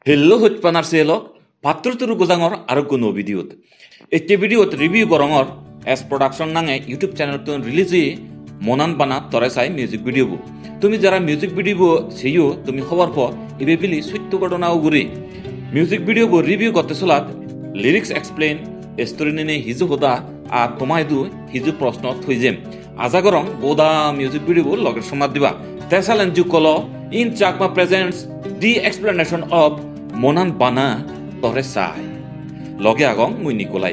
Hello hutpanar selok patur turu gozangor argo no videot. Este videot review gorongor as production nange YouTube channel tun release Monan Bana Tore Chai music video bu. Tumi jara music video bu seyo tumi khobar po ibe bili swittu godona uguri. Music video bu review gotte solat lyrics explain story nene hizu hoda a tomai du hizu proshno thuijem. Aza gorong goda music video bu loger somad diba. Tesalen ju kolo in Chakma presents the explanation of Monan Bana Tore Chai. Loge agong mui Nikolai.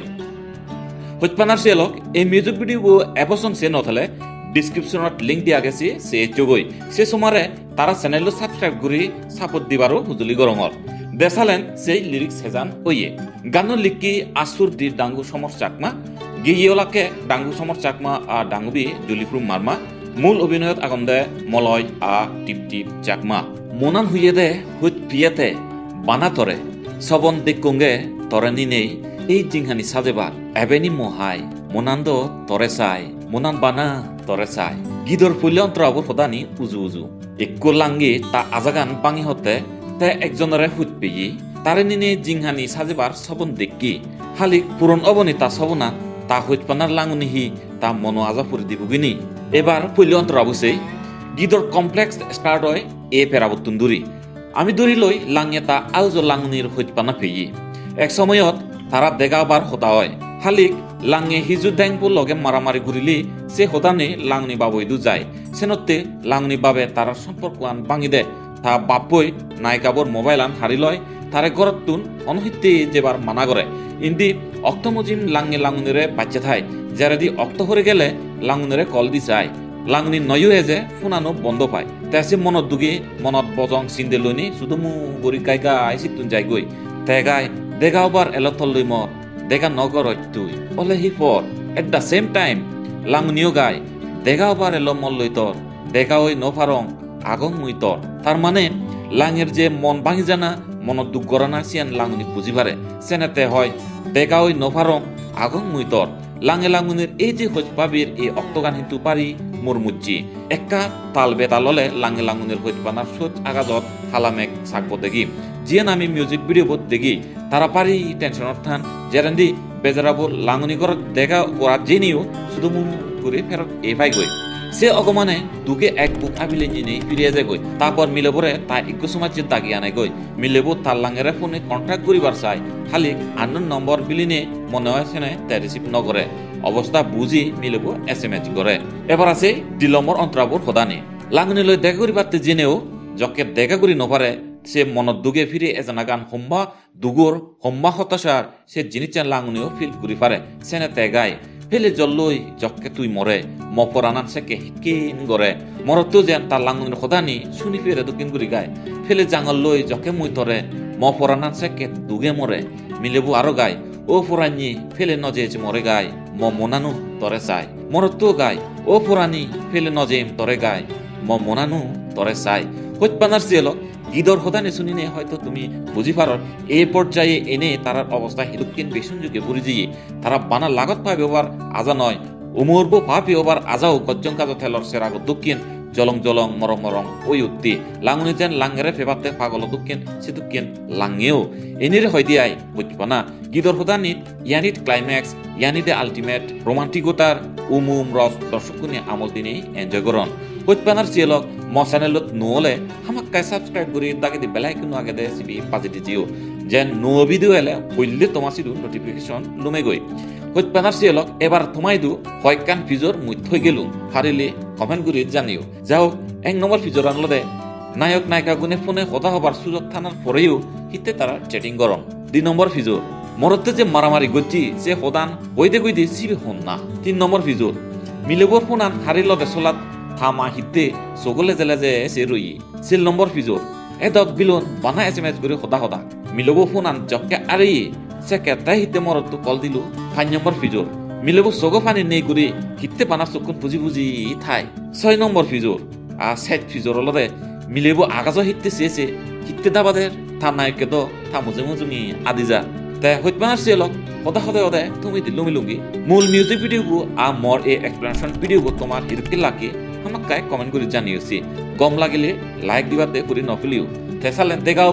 Hutpanar selok এই music video এপসন সে নথলে ডেসক্রিপশনত link দিয়া গেছে সে চগই সে সুমারে তারা চ্যানেল সাবস্ক্রাইব করি সাপোর্ট দিবারও হুজুলি গরঙর দেশালেন সেই লিরিক্স হেজান ওয়ে গান লিখি আসুর দি ডাঙ্গু সমর চাকমা গিয়েলাকে ডাঙ্গু সমর চাকমা আ ডাঙ্গুবি জুলিফ্রু মারমা মূল অভিনয়ত আগন্দে মলয় আ টিপ টিপ চাকমা মোনান হুইয়ে দে হুত পিয়েতে বানা তরে সবন দেখুঙ্গে তরেনি নেই এই জিংহানি সাজেবার এবেনি মহাই মোনান্দ তরে চাই মোনান বানা তরে চাই গিদর ফুল্যন্ত্রাবো সদানি উজু উজু একো লাঙ্গি তা আজাগান বাঙি হতে তে একজনরে হুত পেয়ে তারে নিনে জিংহানি সাজেবার সবন দেখি হালি পুরন অবনি তা সবনা তা হুতপানার লাঙুনিহি তা মনো আজা ফুরি দিবগিনি এবার ফুল্যন্ত্রাবুসে গিদর কমপ্লেক্স স্টার্ট হয় এ পেরাবতুন দুরি আমি দূরি লই লাঙে তা আউজ লাঙুনির হুতপানা পেয়ে এক সময়ত তারা দেগাবার হতা হয় হালিক লাঙে হিজু ড্যাংপুর লগে মারামারি ঘুরিলি সে হতানে লাঙনি বাবইদু যায় সেনতে লাঙনি বাবে তার সম্পর্ক আন ভাঙি দে তা বাপই নায়িকাবর মোবাইল আন হারি লয় তারে ঘরত তুন অনহিতে যেবার মানা করে ইন্দি অক্তমজিম লাঙে লাঙুনিরে বাচ্চা থাই যারাদি অক্ত হরে গেলে লাঙুনিরে কল দি যায় লাঙনি নয়ু হেজে ফুনানো বন্ধ পায় তেসে মনত দুগি মনত বজং চিন্দে লইনি শুধু মু গরি গাইগা আইসি তুন যাই গই তেগাই দেগাওবার এলথল মর দেখা নগর তুই অলে হি ফর এট দ্য সেম টাইম লাঙনিও গাই দেগাওবার এলো মল লই তর দেখা ওই নফারং আগং মুই তর তার মানে লাঙের যে মন ভাঙি জানা মনত দুঃখ গরানা সিয়ান লাঙনি বুঝিবারে সেনেতে হয় দেখা ওই নফারং আগং মুই তর লাঙে লাঙুনির এই যে হজ পাবির এই অক্তগান হিন্তু পারি মোর মুজ্জি একা তাল বেতাললে লাঙে লাঙুনির হজ পানার সোচ আগাজত হালামেক সাকবো দেখি জিয়ান আমি মিউজিক ভিডিও বোধ দেখি তারা পারি টেনশনত থান জেরান্দি বেজারাবো লাঙুনি ঘর দেখা গোড়া জেনিও শুধু মু করে ফেরত এ পাই গই সে অগমানে দুকে এক বুক আবিলে নিয়ে ফিরিয়ে যায় গই তারপর মিলেবরে তা একটু সময় দাগি আনে গই মিলেবো তার লাঙেরে ফোনে কন্ট্যাক্ট করিবার চাই খালি আননোন নম্বর বিলিনে মনে হয় সেনে তে রিসিভ নকরে অবস্থা বুঝি মিলেবো SMS করে এবার আছে ডিলমর অন্তরাবর সদানি লাঙনি লই দেখা করিবাতে জেনেও যকে দেখা করি নপারে সে মনত দুগে ফিরে এজানা গান হোম্বা দুগর হোম্বা হতাশার সে জিনিস লাঙনিও ফিল করি পারে সেনে তেগাই ফেলে জল্লই যকে তুই মরে মপরানান সেকে হিকিন গরে মরতো যেন তার লাঙনির সদানি শুনি ফিরে দক্ষিণ গুড়ি গায় ফেলে জাঙল লই যকে মুই তরে মপরানান সেকে দুগে মরে মিলেবো আরো গায় ও ফোরানি ফেলে নজে মরে গায় মোনানু তরে চাই মরতো গায় ও ফোরানি ফেলে নজেম তরে গায় মোনানু তরে চাই হইতপানার চেলক গিদর সদানি শুনিনে হয়তো তুমি বুঝি পারর এই পর্যায়ে এনে তারার অবস্থা হিরুকিন বেশুন যুগে বুড়ি দিয়ে তারা বানা লাগত পাবে ওবার আজা নয় উমরবো পাপি ওবার আজাও গজ্জং কাজ থেলর সেরাগ দক্ষিণ জলং জলং মরং মরং ওই উত্তি লাঙুনি যেন লাঙ্গেরে ফেবাতে পাগল দক্ষিণ সে দক্ষিণ লাঙ্গেও এনেরে হয় দিয়াই বুঝবানা গিদর সদানিত ইয়ানিট ক্লাইম্যাক্স ইয়ানিতে আলটিমেট রোমান্টিকতার উমুম রস দর্শকুনি আমল দিনেই এনজয় করন হইতপানার চেলক ম চ্যানেলত নহলে হামাক্কাই সাবস্ক্রাইব করি দাগে দি বেলাইকন আগে দে সিবি পাজিটি জিও যেন নো ভিডিও এলে বললে তোমার সিদু নোটিফিকেশন লুমে গই হইতপানার চেলক এবার তোমাই দু হয়কান ফিজর মুই থই গেলুম ফারিলে কমেন্ট করি জানিও যাও এক নম্বর ফিজর আনলো দে নায়ক নায়িকা গুনে ফোনে কথা হবার সুযোগ থানার পরেও হিতে তারা চ্যাটিং গরম 2 নম্বর ফিজর মরতে যে মারামারি গতি যে হদান হইতে গইতে সিবি হন না 3 নম্বর ফিজর মিলেবর ফোন আন হারিল দেশলাত থামা হিতে সকলে জেলে যে সে রই 4 নম্বর ফিজর এদক বিলন বানা SMS করে হদা হদা মিলবো ফোন আন জকে আরে সে কেতাই হিতে মরত কল দিলু 5 নম্বর ফিজর মিলবো সগো ফানি নেই করে হিতে বানা চকুন বুঝি বুঝি থাই 6 নম্বর ফিজর আ 7 ফিজর লদে মিলেবো আগাজ হিতে চেয়েছে হিতে দাবাদের থা নায়কে তো থা মুজে মুজুঙি আদি যা তে হইতপানার চেলক হদা হদে হদে তুমি দিলু মিলুঙ্গি মূল মিউজিক ভিডিও আ মর এ এক্সপ্লেনেশন ভিডিও তোমার হিরকি লাগে আমাকে কমেন্ট করে জানিয়েছি গম লাগিলে লাইক দিবাতে করি নফিলিও তেসালে দেখা হবো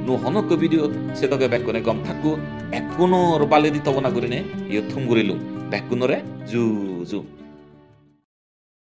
নো হনক ভিডিও সেতকে বেকুনে গম থাকু একুনোর বালে দি তবনা করিনে ইয়ে থুম করিলু বেকুনরে জু জু